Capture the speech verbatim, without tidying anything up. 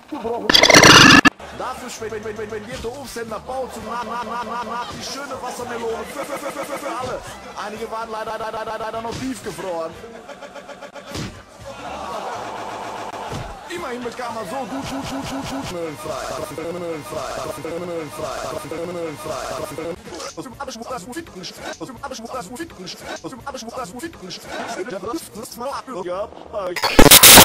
Dafür spendiert jeder Obsthändler baut zum nach, nach, nach, nach, nach die schöne Wassermelone für, für, für, für, für, für alle. Einige waren leider, leider, leider, leider noch tiefgefroren. Immerhin bekam er so gut, gut, gut, gut, gut müllfrei. Müllfrei. Müllfrei. Müllfrei. Aus dem Abschmuck das Musik aus dem Abschmuck das Musik aus dem Abschmuck das Musik. Das war ja.